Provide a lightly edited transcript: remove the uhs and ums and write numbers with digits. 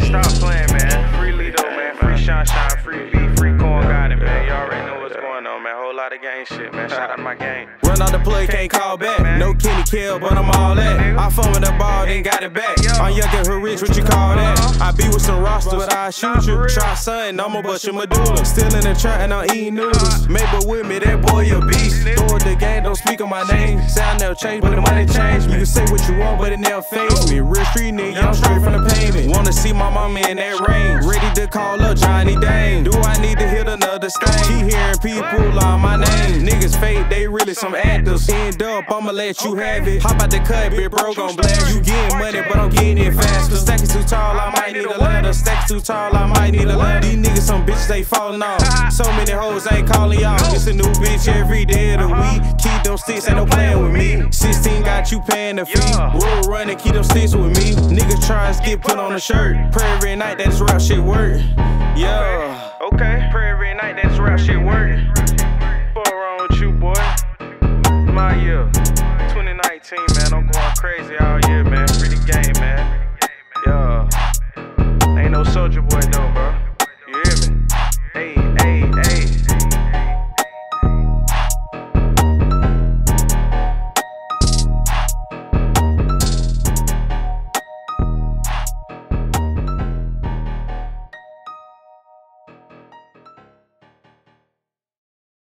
Stop playing, man. Free Lido, man. Free Shine, free B, free Corn Garden, man. You already know what's going on, man. Whole lot of gang shit, man. Shout out to my gang. Run out the play, can't call back. No Kenny Kill, but I'm all that. I fun with the ball, then got it back. I'm young and her rich, what you call that? I be with some rosters, but I shoot you. Try son, I'ma bust your medulla. Still in the trap and I'm eating noodles. Maybe with me, that boy a beast. Throw it the game, don't speak on my name. Sound never change, but the money change. You can say what you want, but it never phase me. Real street nigga, I'm straight from the pavement. Wanna see my mama in that range. Ready to call up Johnny Dane. Do I need to hit another stain? Keep hearing people on my name. Niggas fake, they really some actors. End up, I'ma let you have it. Hop out the cut, big bro gon' blast. You getting money, but I'm getting it faster. Stack is too tall, I might need a ladder. Stack is too tall, I might need a ladder. These niggas some bitches, they falling off. So many hoes ain't calling y'all. It's a new bitch every day of the week. Keep them sticks, ain't no playing with me. 16 got you paying the fee. Roll running, keep them sticks with me. Niggas try to get put on a shirt. Pray every night that this rap shit work. Yeah. Okay. Pray every night that this rap shit work. What's wrong with you, boy? My year, 2019, man. I'm going crazy all year, man. Free the game, man. Yeah. Ain't no Soulja Boy though, bro.